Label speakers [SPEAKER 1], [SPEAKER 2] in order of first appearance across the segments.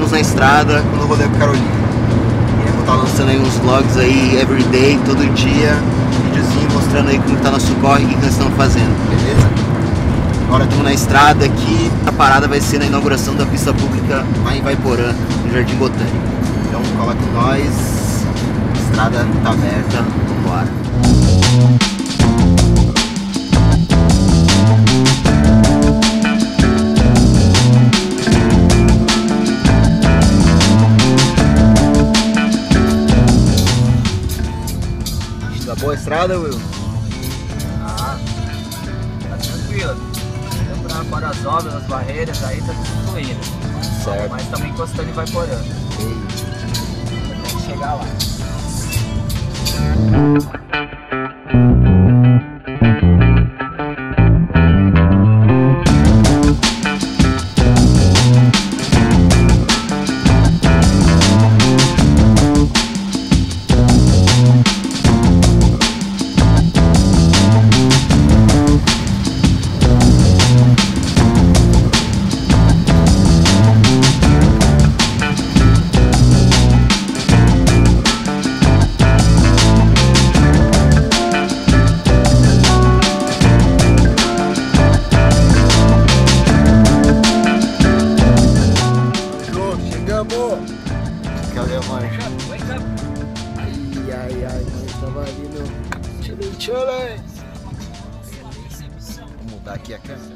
[SPEAKER 1] estamos na estrada no rolê com Carolina. E eu vou estar lançando aí uns vlogs aí, everyday, todo dia, videozinho mostrando aí como tá nosso corre e o que nós estamos fazendo, beleza? Agora estamos na estrada aqui, a parada vai ser na inauguração da pista pública lá em Ivaiporã, no Jardim Botânico. Então cola com nós, a estrada tá aberta, vambora. Tá boa a estrada, Will?
[SPEAKER 2] Ah, tá tranquilo. Para as obras, as barreiras, aí tá tudo fluindo.
[SPEAKER 1] Certo.
[SPEAKER 2] Mas também encostando e vai porando. Tem que chegar lá.
[SPEAKER 1] Cadê a mancha? Ai, mano, tava ali no... Tchulei. Vou mudar aqui a câmera.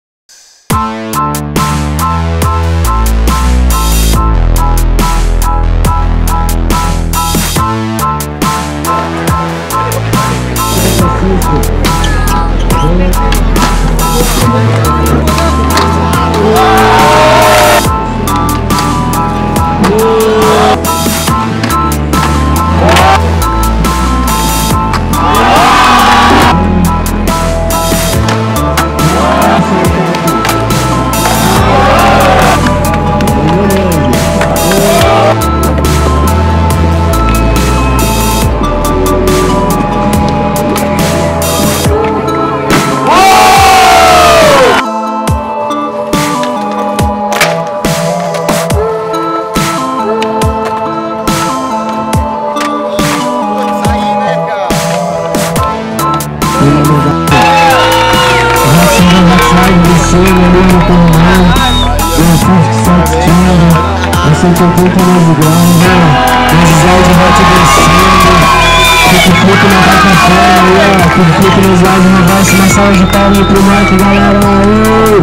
[SPEAKER 3] Você que eu tô no grão, os áudios vai te descendo. Fico não vai com fome, fico nos áudios não vai. Uma salva de palmas pro Mike, galera, aí.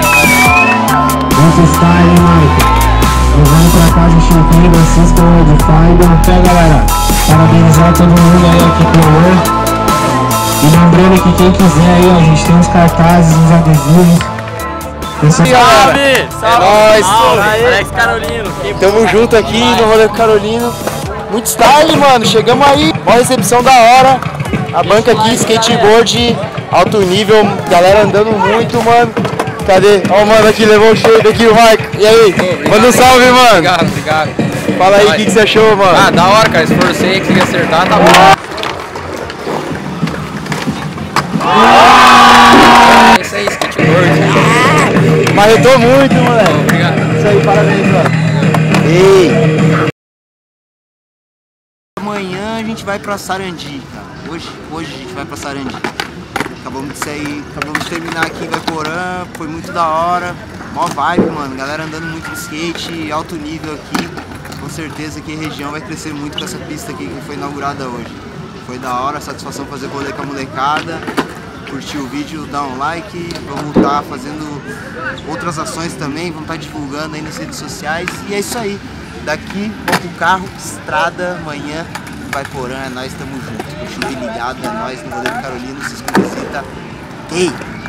[SPEAKER 3] Nosso style, Mike. Levando pra casa o Chiquinho, assista o Edified. Então, galera, parabenizar todo mundo aí aqui pelo. E lembrando que quem quiser aí, ó, a gente tem uns cartazes, uns adesivos.
[SPEAKER 4] Salve!
[SPEAKER 1] É nóis!
[SPEAKER 4] Alex Carolino!
[SPEAKER 1] Tamo junto aqui no rolê com Carolino. Muito style, mano. Chegamos aí, uma recepção da hora. A banca aqui, skateboard, alto nível, galera andando muito, mano. Cadê? Ó, o mano aqui, levou o shade aqui, o Mike. E aí? Manda um salve, mano.
[SPEAKER 4] Obrigado.
[SPEAKER 1] Fala aí o que você achou, mano.
[SPEAKER 4] Ah, da hora, cara. Esforcei, consegui acertar, tá bom. É isso aí, skateboard.
[SPEAKER 1] Marretou muito, moleque.
[SPEAKER 4] Obrigado.
[SPEAKER 1] Isso aí, parabéns, mano. Ei! Amanhã a gente vai pra Sarandi, cara. Hoje a gente vai pra Sarandi. Acabamos de sair, acabamos de terminar aqui em Ivaiporã, foi muito da hora. Mó vibe, mano. Galera andando muito de skate, alto nível aqui. Com certeza que a região vai crescer muito com essa pista aqui que foi inaugurada hoje. Foi da hora, satisfação fazer rolê com a molecada. Curtiu o vídeo, dá um like, vamos estar fazendo outras ações também, vamos estar divulgando aí nas redes sociais e é isso aí. Daqui, vamos pro carro, estrada, amanhã, Ivaiporã, é nóis, tamo junto. O chuva ligado, é nóis, no rolê do Carolino, vocês com visita. Ei!